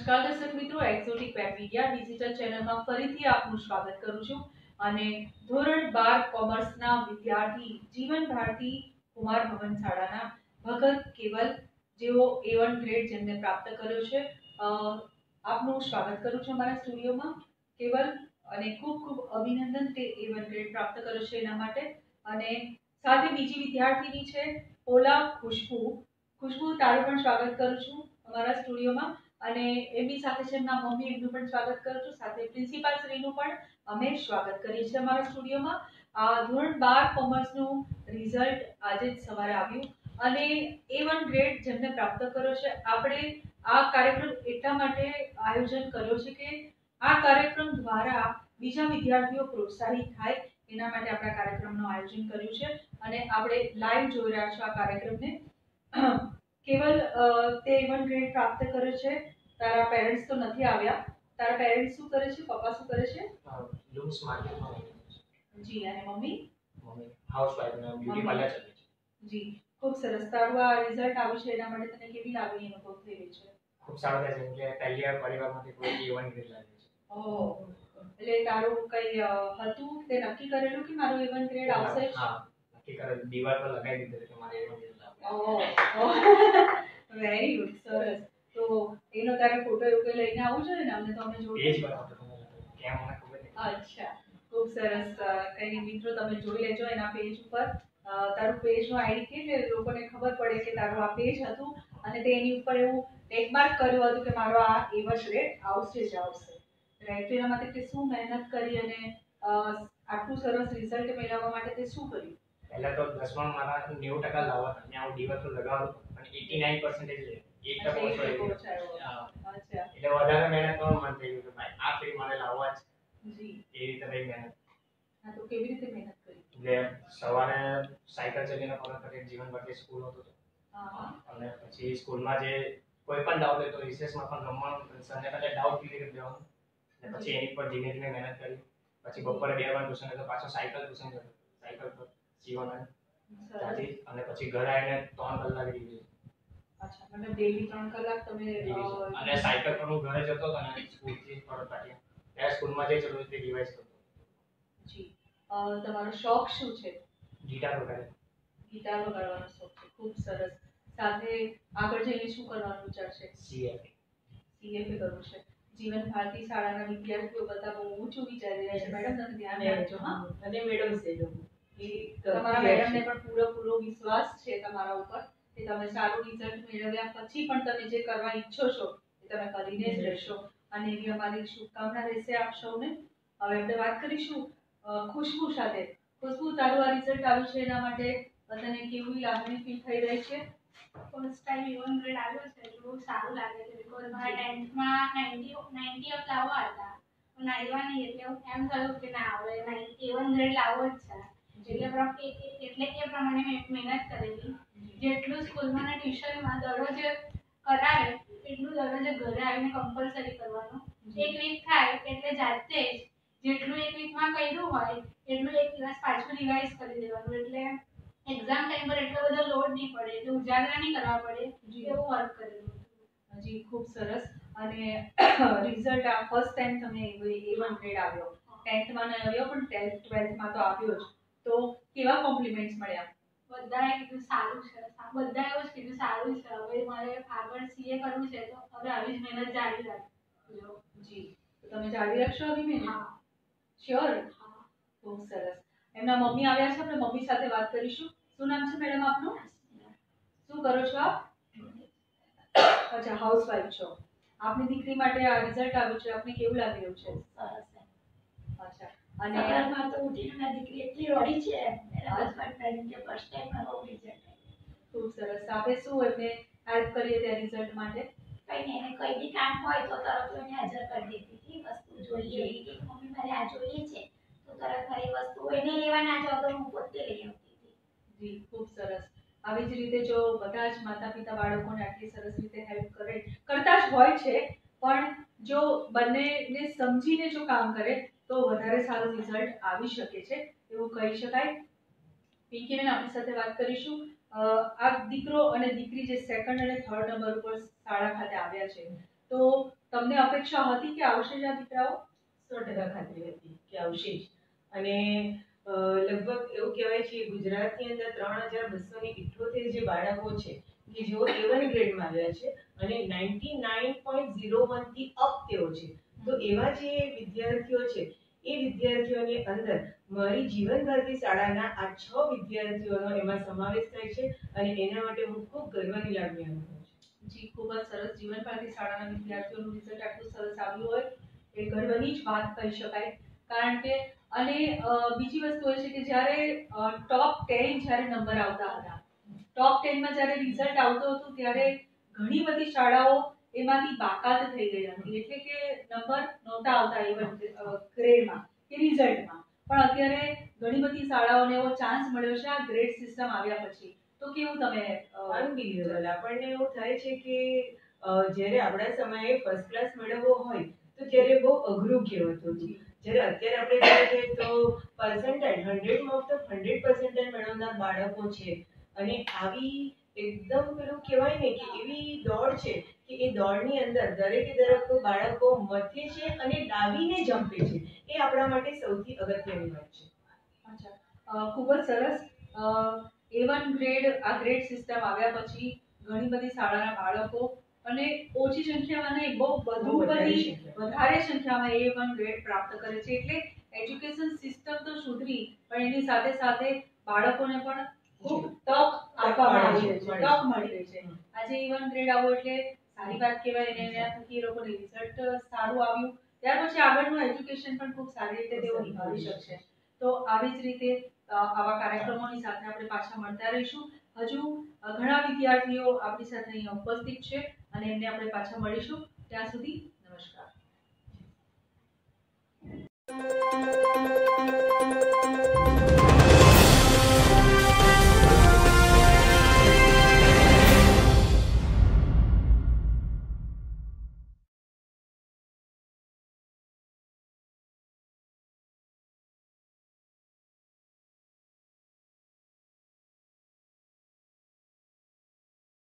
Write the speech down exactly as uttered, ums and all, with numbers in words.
નમસ્કાર દર્શક મિત્રો, એક્ઝોટિક વેબ મીડિયા ડિજિટલ ચેનલમાં ફરીથી આપનું સ્વાગત કરું છું અને ધોરણ બાર કોમર્સના વિદ્યાર્થી જીવન ભારતી કુમાર ભવન શાળાના ભગત કેવલ જેઓ એ વન ગ્રેડ જેમને પ્રાપ્ત કર્યો છે આપનું સ્વાગત કરું છું અમારા સ્ટુડિયોમાં. કેવલ અને ખૂબ ખૂબ અભિનંદન, તે એ વન ગ્રેડ પ્રાપ્ત કર્યો છે એના માટે. અને સાથે બીજી વિદ્યાર્થીની છે ઓલા ખુશ્બુ. ખુશ્બુ, તારું પણ સ્વાગત કરું છું અમારા સ્ટુડિયોમાં. અને એમની સાથે છે એમના મમ્મી, એમનું પણ સ્વાગત કરું છું. સાથે પ્રિન્સિપાલ શ્રીનું પણ અમે સ્વાગત કરીએ છીએ અમારા સ્ટુડિયોમાં. આ ધોરણ બાર કોમર્સનું રિઝલ્ટ આજે જ સવારે આવ્યું અને એ વન ગ્રેડ જેમને પ્રાપ્ત કર્યો છે. આપણે આ કાર્યક્રમ એટલા માટે આયોજન કર્યો છે કે આ કાર્યક્રમ દ્વારા બીજા વિદ્યાર્થીઓ પ્રોત્સાહિત થાય એના માટે આપણે આ કાર્યક્રમનું આયોજન કર્યું છે અને આપણે લાઈવ જોઈ રહ્યા છો આ કાર્યક્રમને. કેવલ તે એ વન ગ્રેડ પ્રાપ્ત કર્યો છે. તારા પેરેન્ટ્સ તો નથી આવ્યા. તારા પેરેન્ટ્સ શું કરે છે? પપ્પા શું કરે છે? લૂમ્સ માર્કેટમાં જી. અને મમ્મી? મમ્મી હાઉસવાઈફ ને બ્યુટી પાર્લર ચલાવે છે. જી, ખૂબ સરસ. તારું આ રિઝલ્ટ આવ્યું છે એના માટે તને કેવી લાગણી અનુભવ થઈ રહી છે? ખૂબ સારું થાય છે કે પહેલી વાર પરિવારમાંથી કોઈ એ વન ગ્રેડ લાગે છે. ઓહ, એટલે તારું કઈ હતું તે નક્કી કરેલું કે મારું એ વન ગ્રેડ આવશે? હા, નક્કી કરેલું. દીવાલ પર લગાવી દીધું કે મારે એ વન ગ્રેડ લાવવો. ઓહ, વેરી ગુડ, સરસ. તો એનો તારે ફોટો એવું કઈ લઈને આવવું જોઈએ ને, અમને તો અમે જોઈ. એ જ બનાવતો તમને કેમ મને ખબર નહીં. અચ્છા, ખૂબ સરસ. કઈ મિત્રો તમે જોઈ લેજો એના પેજ ઉપર. તારું પેજનો આઈડી કે એટલે લોકોને ખબર પડે કે તારું આ પેજ હતું અને તે એની ઉપર એવું ટેગમાર્ક કર્યું હતું કે મારો આ એ વન ગ્રેડ આવશે જ આવશે. રાઈટ. એના માટે તે શું મહેનત કરી અને આટલું સરસ રિઝલ્ટ મેળવવા માટે તે શું કર્યું? પહેલા તો દસમાં મારા નેવું ટકા લાવવા હતા. ત્યાં હું ડીવર તો લગાવતો પણ એટી નાઇન પર્સન્ટેજ લે એક ટકા ઓછો આવ્યો. અચ્છા, એટલે વધારે મહેનત કરવાનું મન થઈ ગયું કે ભાઈ આ ફિલ્મ મારે લાવવા જ. જી. એ રીતે ભાઈ મહેનત. હા, તો કેવી રીતે મહેનત કરી? એટલે સવારે સાયકલ ચલાવીને પરત કરી જીવન ભારતી સ્કૂલ હતો તો. અને પછી સ્કૂલમાં જે કોઈ પણ ડાઉટ હોય તો રિસેસમાં પણ રમવાનું, સંડે પહેલા ડાઉટ ક્લિયર કરી દેવાનું. અને પછી એની પર ધીમે ધીમે મહેનત કરી. પછી બપોરે બે વાર ટ્યુશન હતો, પાછો સાયકલ ટ્યુશન હતો. સાયકલ પર જીવન ત્યાંથી અને પછી ઘરે આવીને ત્રણ કલાક રિવિઝન. અચ્છા, મતલબ ડેલી ત્રણ કલાક તમે અને સાયકલ પર હું ઘરે જતો હતો અને સ્કૂલથી પરત પાછા ત્યાં સ્કૂલમાં જે ચલું તે રિવાઇઝ કરતો. જી. તમારો શોખ શું છે? ગિટાર વગાડે. ગિટાર વગાડવાનો શોખ છે. ખૂબ સરસ. સાથે આગળ જઈને શું કરવાનું વિચાર છે? સીએફએ. સીએફએ કરવું છે. જીવન ભારતી શાળાના વિદ્યાર્થીઓ બધા બહુ ઊંચું વિચારી રહ્યા છે. મેડમ, તમે ધ્યાન રાખજો. હા, અને મેડમ છે જો તમારા મેડમને પણ પૂરો પૂરો વિશ્વાસ છે તમારા ઉપર કે તમે સારું રિઝલ્ટ મેળવ્યા પછી પણ તમે જે કરવા ઈચ્છો છો એ તમે કરીને જ રહેશો. અને એવી અમારી શુભકામના રહેશે આપ સૌને. હવે આપણે વાત કરીશું ખુશ્બુ સાથે. ખુશ્બુ, તારું આ રિઝલ્ટ આવ્યું છે એના માટે તને કેવી લાગણી ફીલ થઈ રહી છે? First time A one grade આવ્યો છે એટલે બહુ સારું લાગે છે. બીકોઝ મારા ટેન્થમાં નાઇન્ટી નાઇન્ટી અપ લાવવા હતા પણ આવ્યા નહીં એટલે હું એમ થયું કે ના હવે એ વન ગ્રેડ લાવવો જ છે. એટલે એટલે એ પ્રમાણે મેં મહેનત કરેલી. જેટલું સ્કૂલમાં અને ટ્યુશનમાં દરરોજ કરાવે એટલું દરરોજ ઘરે આવીને કમ્પલસરી કરવાનું. એક વીક થાય એટલે જાતે જ જેટલું એક વીકમાં કર્યું હોય એટલું એક દિવસ પાછું રિવાઇઝ કરી દેવાનું. એટલે એક્ઝામ ટાઈમ પર એટલો બધો લોડ નહીં પડે, એટલે ઉજાગરા નહીં કરવા પડે એવું વર્ક કરેલું. જી, ખૂબ સરસ. અને રિઝલ્ટ આ ફર્સ્ટ ટાઈમ તમે એ વન ગ્રેડ આવ્યો. ટેન્થમાં ન આવ્યો પણ ટેન્થ ટ્વેલ્થમાં તો આવ્યો જ. તો કેવા કોમ્પ્લિમેન્ટ્સ મળ્યા? બધાએ કીધું સારું છે. બધા એવું જ કીધું સારું છે. હવે મારે આગળ સીએ કરવું છે તો હવે આવી જ મહેનત જારી રાખજો. જી, તો તમે જારી રાખશો આવી મહેનત? હા, શ્યોર. હા. ખૂબ સરસ. એમના મમ્મી આવ્યા છે, આપણે મમ્મી સાથે વાત કરીશું. શું નામ છે મેડમ આપનું? શું કરો છો આપ? અચ્છા, હાઉસવાઈફ છો. આપની દીકરી માટે આ રિઝલ્ટ આવ્યું છે, આપને કેવું લાગી રહ્યું છે? સરસ છે. અચ્છા, અને સવારમાં તો ઉઠીને મારી દીકરી એટલી રોડી છે એના હસબન્ડ ફ્રેન્ડ કે ફર્સ્ટ ટાઈમ મારો રિઝલ્ટ. ખૂબ સરસ. આપણે શું એમને હેલ્પ કરીએ ત્યાં રિઝલ્ટ માટે? કઈ નહીં, એને કઈ બી કામ હોય તો તરત એને હાજર કરી દેતી હતી. વસ્તુ જોઈએ એ કે મમ્મી મારે આ જોઈએ છે તો તરત મારી વસ્તુ એને લેવા ના જાવ તો હું પોતે લઈ આવતી હતી. જી, ખૂબ સરસ. આવી જ રીતે જો બધા જ માતા પિતા બાળકોને આટલી સરસ રીતે હેલ્પ કરે, કરતા જ હોય છે, પણ જો બંનેને સમજીને જો કામ કરે તો વધારે સારું રિઝલ્ટ આવી શકે છે એવું કહી શકાય. પિંકીબેન, આપણી સાથે વાત કરીશું. આ દીકરો અને દીકરી જે સેકન્ડ અને થર્ડ નંબર ઉપર શાળા ખાતે આવ્યા છે, તો તમને અપેક્ષા હતી કે આવશે જ આ દીકરાઓ? સો ટકા ખાતરી હતી કે આવશે જ. અને અ, લગભગ એવું કહેવાય છે ગુજરાતની અંદર ત્રણ હજાર બસો ને ઇઠ્ઠોતેર જે બાળકો છે કે જેઓ એ વન ગ્રેડમાં આવ્યા છે અને ninety nine point zero one થી અપ તેઓ છે. તો એવા જે વિદ્યાર્થીઓ છે એ વિદ્યાર્થીઓની અંદર મારી જીવન ભારતી શાળાના આ છ વિદ્યાર્થીઓનો એમાં સમાવેશ થાય છે અને એના માટે હું ખૂબ ગર્વની લાગણી અનુભવું છું. જી, ખૂબ જ સરસ. જીવન ભારતી શાળાના વિદ્યાર્થીઓનું રિઝલ્ટ આટલું સરસ આવ્યું હોય એ ગર્વની જ વાત કહી શકાય. કારણ કે અને અ, બીજી વસ્તુ એ છે કે જ્યારે ટોપ ટેન જ્યારે નંબર આવતા હતા, ટોપ ટેનમાં જ્યારે રિઝલ્ટ આવતું હતું ત્યારે ઘણી બધી શાળાઓ એમાંથી બાકાત થઈ ગઈ હતી, એટલે કે નંબર નહોતા આવતા ઇવન ગ્રેડમાં કે રિઝલ્ટમાં. પણ અત્યારે ઘણી બધી શાળાઓને એવો ચાન્સ મળ્યો છે આ ગ્રેડ સિસ્ટમ આવ્યા પછી. તો કેવું તમે અ, અનબિલિવેબલ. આપણને એવું થાય છે કે અ, જ્યારે આપણા સમયે ફર્સ્ટ ક્લાસ મેળવવો હોય તો ત્યારે બહુ અઘરું કહેવાતું હતું. જ્યારે અત્યારે આપણે જોઈએ છીએ તો પર્સન્ટાઇલ હંડ્રેડમાં ઓફ ધ હંડ્રેડ પર્સન્ટાઇલ મેળવનાર બાળકો છે. અને આવી એકદમ પેલું કહેવાય ને કે એવી દોડ છે કે એ દોડની અંદર દરેકે દરેક બાળકો મથે છે અને ડાવીને જંપે છે. એ આપણા માટે સૌથી અગત્યની વાત છે. અચ્છા, અ, ખૂબ જ સરસ. એ વન ગ્રેડ આ ગ્રેડ સિસ્ટમ આવ્યા પછી ઘણી બધી શાળાના બાળકો અને ઓછી સંખ્યામાં નહીં, બહુ વધુ વધારે બધી સંખ્યામાં. વધારે સંખ્યામાં એ વન ગ્રેડ પ્રાપ્ત કરે છે. એટલે એજ્યુકેશન સિસ્ટમ તો સુધરી, પણ એની સાથે સાથે બાળકોને પણ ખૂબ તક આપવામાં આવી રહી છે, તક મળી રહી છે. આજે એ વન ગ્રેડ આવો એટલે સારી વાત કહેવાય અને એના થકી એ લોકોને રિઝલ્ટ સારું આવ્યું. ત્યાર પછી આગળનું એજ્યુકેશન પણ ખૂબ સારી રીતે તેઓ નિભાવી શકશે. તો આવી જ રીતે અ, આવા કાર્યક્રમોની સાથે આપણે પાછા મળતા રહીશું. હજુ અ, ઘણા વિદ્યાર્થીઓ આપણી સાથે અહીંયા ઉપસ્થિત છે અને એમને આપણે પાછા મળીશું. ત્યાં સુધી નમસ્કાર.